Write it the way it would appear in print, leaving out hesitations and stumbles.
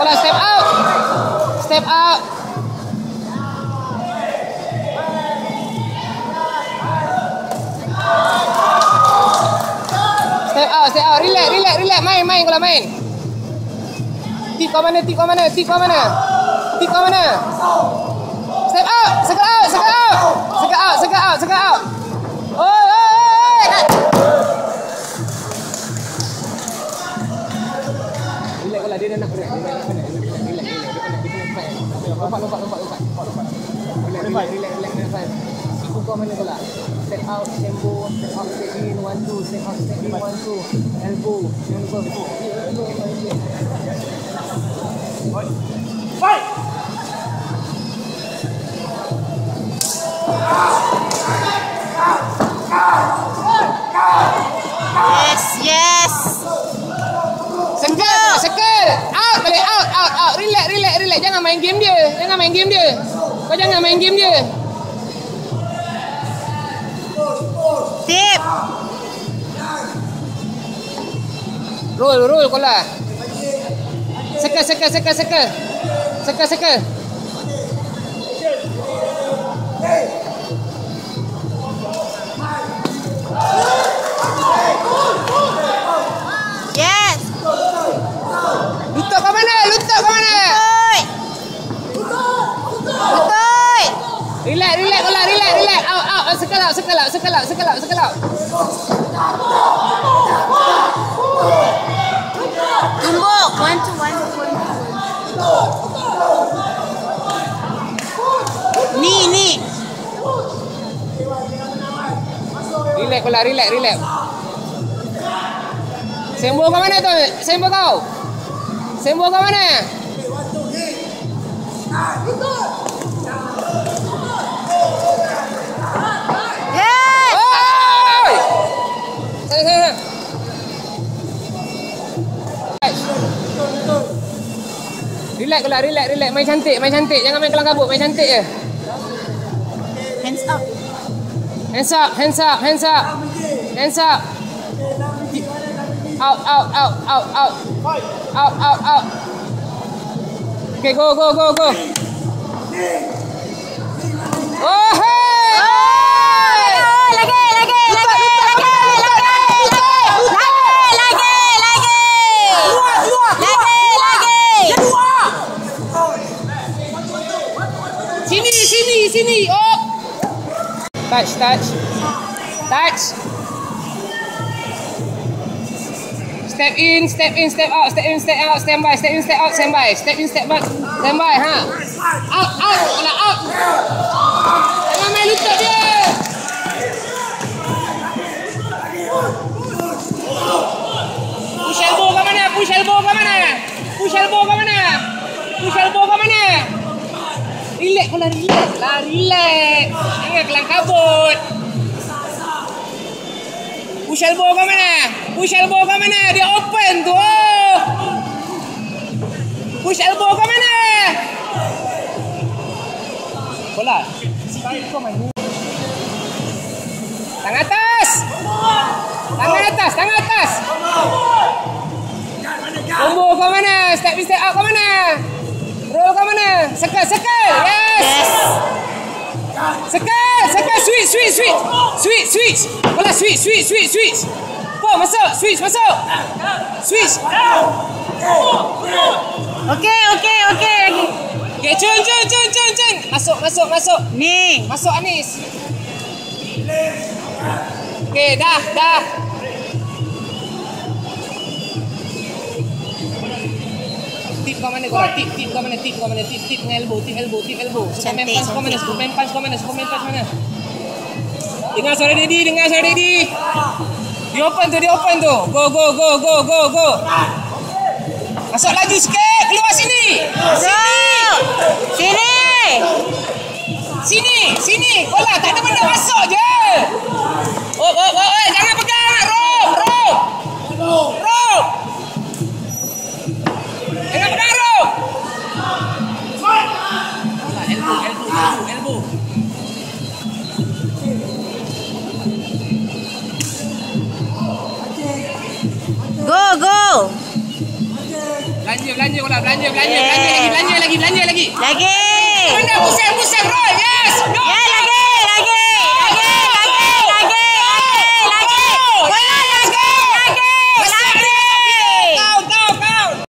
Bola step out. Step out. Step out, step out. Relax, relax, relax. Main kalau main. Tip kau mana, tip kau mana, tip kau mana. Tip kau mana. Step out, circle out, circle out. Circle out, circle out, circle out. Oi, oi, oi. Relax kalau dia nak berat. Dia nak berat. Relax, relax. Lompat. Relax, relax. Ikut kau mana bola. Step out, tempo, step out, step in, 1-2, step out, step in, 1-2, elbow, fight! Yes. Circle. Out, balik, out. Relax. Jangan main game dia. Kau jangan main game dia. Tip. Roll kola. Circle. Yes. Lutut kau mana? Betul. Relax kola, relax. Out. Circle out. Tumbuk. 1-2. Ni. Relax kola, relax. Sembuh kau mana tu? Sembuh kau mana? Yes. Oi! Sana. Relax kola, relax. Main cantik. Jangan main kelang kabut, main cantik je. Hands up. Hands up. Out. Okay, go. Oh, hey! Lagi. Sini. Oh. Touch. Step in, step out. Stand by. Step in, step out, stand by. Ha. Out. Jangan main lutut dia. Push elbow ke mana? Relax pula, relax. Jangan kelang kabut. Push elbow ke mana? Dia open tu. Push elbow ke mana? Bola. Kau main. Tangan atas. Combo ke mana? Step out ke mana? Roll ke mana? Circle. Yes. Circle. Switch. Bola switch. Masuk. Switch. Okay. Okay, cun. Masuk. Ni. Masuk Anis. Okay, dah. Tip kau mana? Tip dengan elbow. Superman punch kau mana? Dengar suara Dedi. Dia open tu. Go. Masuk laju sikit. Keluar sini. Sini. Bola tak ada benda masuk je. Oh, jangan pegang. Roll. Jangan pegang roll. Elbow. Go. belanja bola, belanja lagi. Lagi. Benda pusing, roll, yes, no. Ya, lagi.